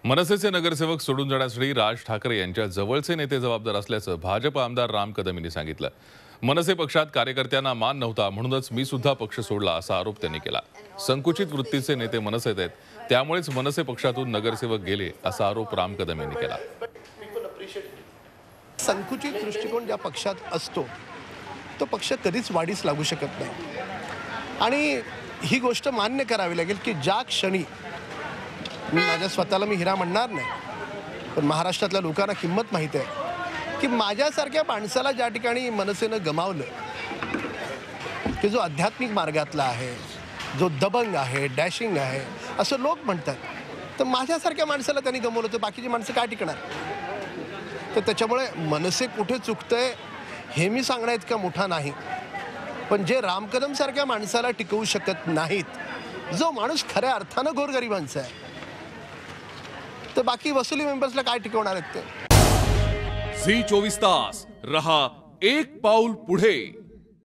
मनसेचे नगरसेवक सोडून जाण्यासाठी राज ठाकरे यांच्या जवळचे नेते जबाबदार असल्याचं भाजप आमदार राम कदम यांनी सांगितलं। मनसे पक्षात कार्यकर्त्यांना मान नव्हता, म्हणूनच मी सुद्धा पक्ष सोडला असा आरोप त्यांनी केला। संकुचित वृत्तीचे नेते मनसेत आहेत, त्यामुळेच मनसे पक्षातून नगरसेवक गेले असा आरोप राम कदम यांनी केला। संकुचित दृष्टिकोन ज्या पक्षात असतो तो पक्ष कधीच वाढीस लागू शकत नाही आणि ही गोष्ट मान्य करावी लागेल की ज्या क्षणी माझ्या स्वतःला मी हिरा म्हणणार नाही, पण महाराष्ट्रातल्या लोकांना किंमत माहित आहे की माझ्यासारख्या माणसाला ज्या ठिकाणी मनसेनं गमावलं, की जो आध्यात्मिक मार्गातला आहे, जो दबंग आहे, डॅशिंग आहे असं लोक म्हणतात, तर माझ्यासारख्या माणसाला त्यांनी गमावलं तर बाकीची माणसं काय टिकणार? तर त्याच्यामुळे मनसे कुठे चुकतंय हे मी सांगणं इतका मोठा नाही, पण जे राम कदम सारख्या माणसाला टिकवू शकत नाहीत, जो माणूस खऱ्या अर्थानं गोरगरिबांचा आहे, तर बाकी वसुली मेंबर्सला काय टिकवणार आहेत ते? झी 24 तास रहा एक पाऊल पुढे।